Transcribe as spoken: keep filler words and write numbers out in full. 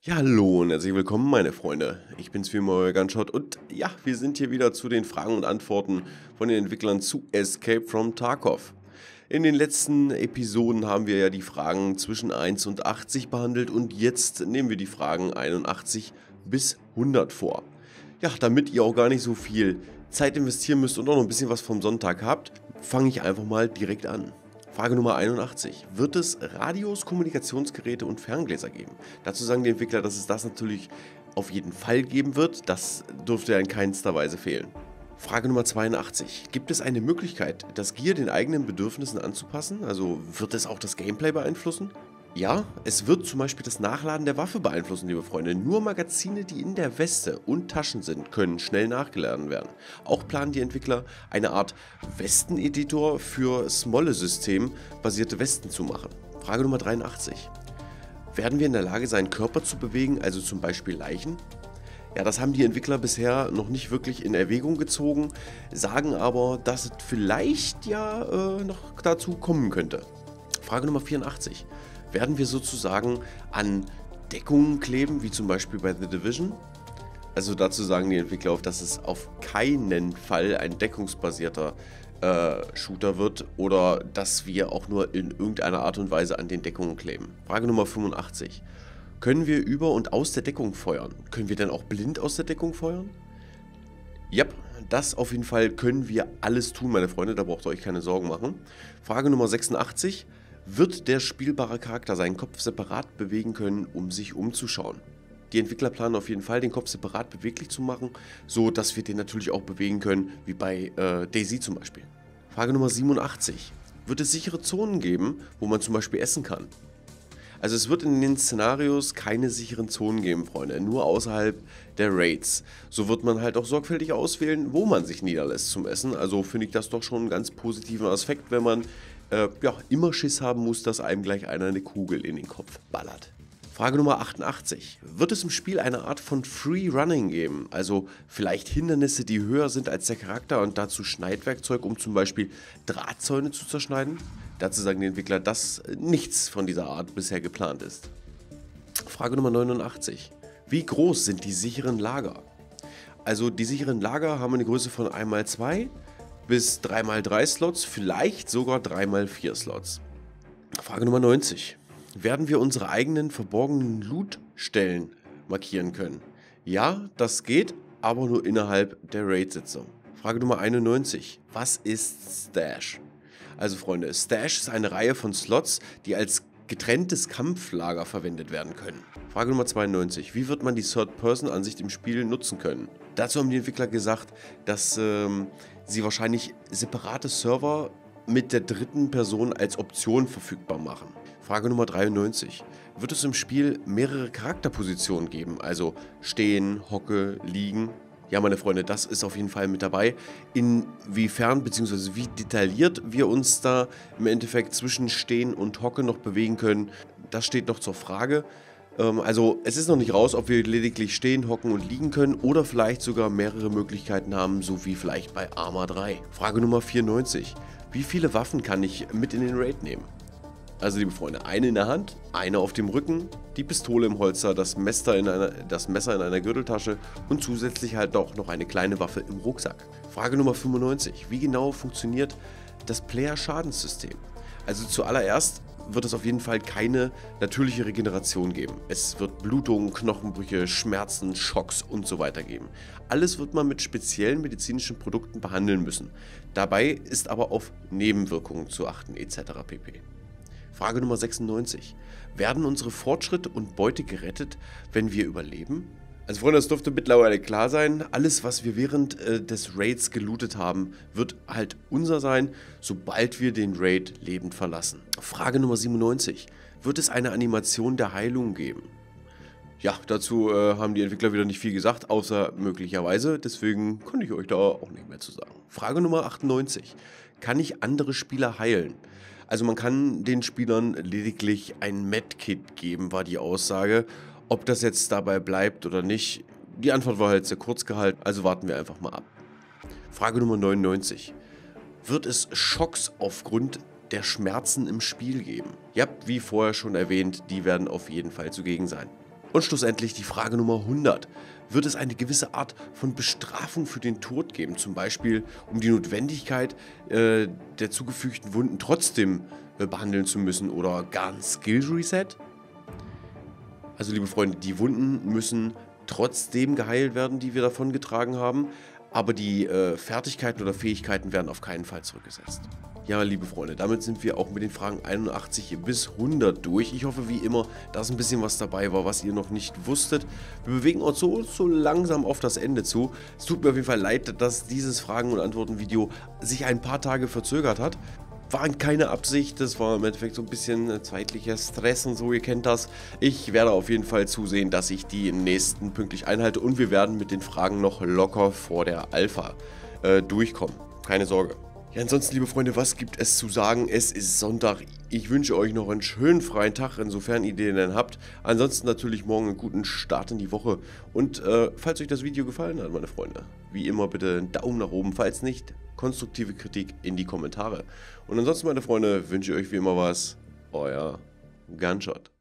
Ja, hallo und herzlich willkommen, meine Freunde. Ich bin's wie immer, euer Gunshot und ja, wir sind hier wieder zu den Fragen und Antworten von den Entwicklern zu Escape from Tarkov. In den letzten Episoden haben wir ja die Fragen zwischen eins und achtzig behandelt und jetzt nehmen wir die Fragen einundachtzig bis hundert vor. Ja, damit ihr auch gar nicht so viel Zeit investieren müsst und auch noch ein bisschen was vom Sonntag habt, fange ich einfach mal direkt an. Frage Nummer einundachtzig. Wird es Radios, Kommunikationsgeräte und Ferngläser geben? Dazu sagen die Entwickler, dass es das natürlich auf jeden Fall geben wird. Das dürfte ja in keinster Weise fehlen. Frage Nummer zweiundachtzig. Gibt es eine Möglichkeit, das Gear den eigenen Bedürfnissen anzupassen? Also wird es auch das Gameplay beeinflussen? Ja, es wird zum Beispiel das Nachladen der Waffe beeinflussen, liebe Freunde. Nur Magazine, die in der Weste und Taschen sind, können schnell nachgeladen werden. Auch planen die Entwickler, eine Art Westeneditor für Smolle-System basierte Westen zu machen. Frage Nummer dreiundachtzig. Werden wir in der Lage sein, Körper zu bewegen, also zum Beispiel Leichen? Ja, das haben die Entwickler bisher noch nicht wirklich in Erwägung gezogen, sagen aber, dass es vielleicht ja äh, noch dazu kommen könnte. Frage Nummer vierundachtzig. Werden wir sozusagen an Deckungen kleben, wie zum Beispiel bei The Division? Also dazu sagen die Entwickler auf, dass es auf keinen Fall ein deckungsbasierter äh, Shooter wird oder dass wir auch nur in irgendeiner Art und Weise an den Deckungen kleben. Frage Nummer fünfundachtzig. Können wir über und aus der Deckung feuern? Können wir denn auch blind aus der Deckung feuern? Ja, das auf jeden Fall können wir alles tun, meine Freunde, da braucht ihr euch keine Sorgen machen. Frage Nummer sechsundachtzig. Wird der spielbare Charakter seinen Kopf separat bewegen können, um sich umzuschauen? Die Entwickler planen auf jeden Fall, den Kopf separat beweglich zu machen, so dass wir den natürlich auch bewegen können, wie bei äh, DayZ zum Beispiel. Frage Nummer siebenundachtzig. Wird es sichere Zonen geben, wo man zum Beispiel essen kann? Also es wird in den Szenarios keine sicheren Zonen geben, Freunde, nur außerhalb der Raids. So wird man halt auch sorgfältig auswählen, wo man sich niederlässt zum Essen. Also finde ich das doch schon einen ganz positiven Aspekt, wenn man äh, ja, immer Schiss haben muss, dass einem gleich einer eine Kugel in den Kopf ballert. Frage Nummer achtundachtzig. Wird es im Spiel eine Art von Free Running geben? Also vielleicht Hindernisse, die höher sind als der Charakter und dazu Schneidwerkzeug, um zum Beispiel Drahtzäune zu zerschneiden? Dazu sagen die Entwickler, dass nichts von dieser Art bisher geplant ist. Frage Nummer neunundachtzig. Wie groß sind die sicheren Lager? Also die sicheren Lager haben eine Größe von eins mal zwei bis drei mal drei Slots, vielleicht sogar drei mal vier Slots. Frage Nummer neunzig. Werden wir unsere eigenen verborgenen Loot-Stellen markieren können? Ja, das geht, aber nur innerhalb der Raid-Sitzung. Frage Nummer einundneunzig. Was ist Stash? Also Freunde, Stash ist eine Reihe von Slots, die als getrenntes Kampflager verwendet werden können. Frage Nummer zweiundneunzig. Wie wird man die Third-Person-Ansicht im Spiel nutzen können? Dazu haben die Entwickler gesagt, dass ähm, sie wahrscheinlich separate Server mit der dritten Person als Option verfügbar machen. Frage Nummer dreiundneunzig. Wird es im Spiel mehrere Charakterpositionen geben? Also stehen, hocke, liegen? Ja, meine Freunde, das ist auf jeden Fall mit dabei. Inwiefern bzw. wie detailliert wir uns da im Endeffekt zwischen Stehen und Hocke noch bewegen können, das steht noch zur Frage. Ähm, also es ist noch nicht raus, ob wir lediglich stehen, hocken und liegen können oder vielleicht sogar mehrere Möglichkeiten haben, so wie vielleicht bei Arma drei. Frage Nummer vierundneunzig. Wie viele Waffen kann ich mit in den Raid nehmen? Also liebe Freunde, eine in der Hand, eine auf dem Rücken, die Pistole im Holster, das Messer in einer, das Messer in einer Gürteltasche und zusätzlich halt auch noch eine kleine Waffe im Rucksack. Frage Nummer fünfundneunzig. Wie genau funktioniert das Player-Schadenssystem? Also zuallererst wird es auf jeden Fall keine natürliche Regeneration geben. Es wird Blutungen, Knochenbrüche, Schmerzen, Schocks und so weiter geben. Alles wird man mit speziellen medizinischen Produkten behandeln müssen. Dabei ist aber auf Nebenwirkungen zu achten et cetera pp. Frage Nummer sechsundneunzig. Werden unsere Fortschritte und Beute gerettet, wenn wir überleben? Also Freunde, das dürfte mittlerweile klar sein. Alles, was wir während äh, des Raids gelootet haben, wird halt unser sein, sobald wir den Raid lebend verlassen. Frage Nummer siebenundneunzig. Wird es eine Animation der Heilung geben? Ja, dazu äh, haben die Entwickler wieder nicht viel gesagt, außer möglicherweise. Deswegen kann ich euch da auch nicht mehr zu sagen. Frage Nummer achtundneunzig. Kann ich andere Spieler heilen? Also man kann den Spielern lediglich ein Medkit geben, war die Aussage. Ob das jetzt dabei bleibt oder nicht, die Antwort war halt sehr kurz gehalten, also warten wir einfach mal ab. Frage Nummer neunundneunzig. Wird es Schocks aufgrund der Schmerzen im Spiel geben? Ja, wie vorher schon erwähnt, die werden auf jeden Fall zugegen sein. Und schlussendlich die Frage Nummer hundert. Wird es eine gewisse Art von Bestrafung für den Tod geben, zum Beispiel um die Notwendigkeit äh, der zugefügten Wunden trotzdem äh, behandeln zu müssen oder gar ein Skill Reset? Also liebe Freunde, die Wunden müssen trotzdem geheilt werden, die wir davon getragen haben, aber die äh, Fertigkeiten oder Fähigkeiten werden auf keinen Fall zurückgesetzt. Ja, liebe Freunde, damit sind wir auch mit den Fragen einundachtzig bis hundert durch. Ich hoffe wie immer, dass ein bisschen was dabei war, was ihr noch nicht wusstet. Wir bewegen uns so, so langsam auf das Ende zu. Es tut mir auf jeden Fall leid, dass dieses Fragen- und Antworten-Video sich ein paar Tage verzögert hat. War keine Absicht, das war im Endeffekt so ein bisschen zeitlicher Stress und so, ihr kennt das. Ich werde auf jeden Fall zusehen, dass ich die nächsten pünktlich einhalte und wir werden mit den Fragen noch locker vor der Alpha äh, durchkommen. Keine Sorge. Ja, ansonsten, liebe Freunde, was gibt es zu sagen? Es ist Sonntag. Ich wünsche euch noch einen schönen freien Tag, insofern ihr den denn habt. Ansonsten natürlich morgen einen guten Start in die Woche. Und äh, falls euch das Video gefallen hat, meine Freunde, wie immer bitte einen Daumen nach oben. Falls nicht, konstruktive Kritik in die Kommentare. Und ansonsten, meine Freunde, wünsche ich euch wie immer was. Euer Gunshot.